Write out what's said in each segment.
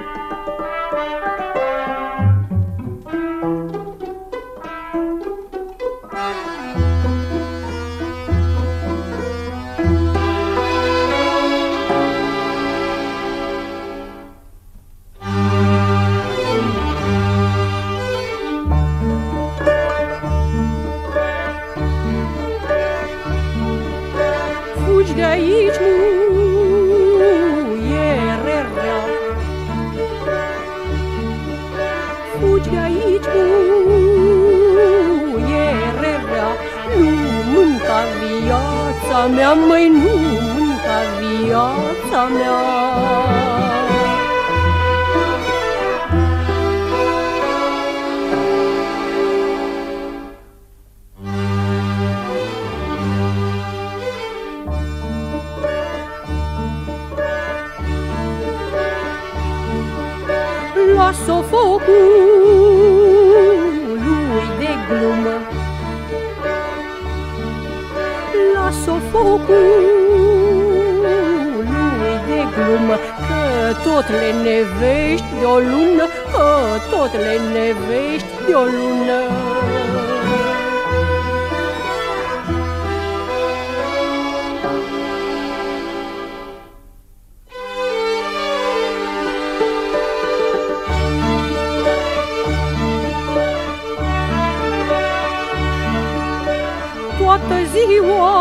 Fugi de aici, muiere rea, fugi de aici, muiere rea, nu mânca viața mea, măi, nu mânca viața mea. Lasă focului de glumă, lasă focului de glumă, că tot le nevești de o lună, că tot le nevești de o lună. Toată ziua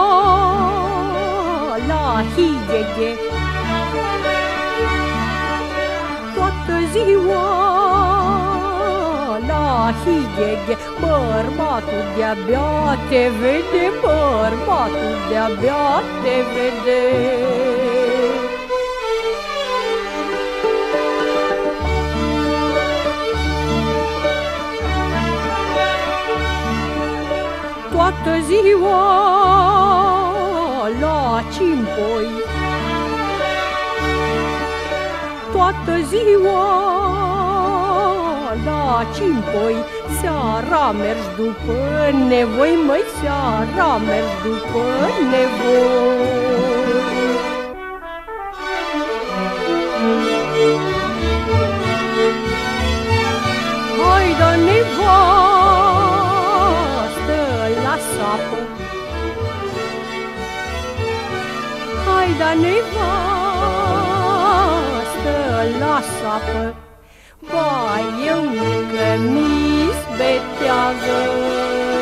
la higheghe, toată ziua la higheghe, bărbatul de-abia te vede, bărbatul de-abia te vede. Toată ziua la cimpoi, toată ziua la cimpoi, seara mergi după nevoi, măi, seara mergi după nevoi. Hai da nevastă la sapă, hai da nevastă la sapă, ba eu încă mi-s beteagă.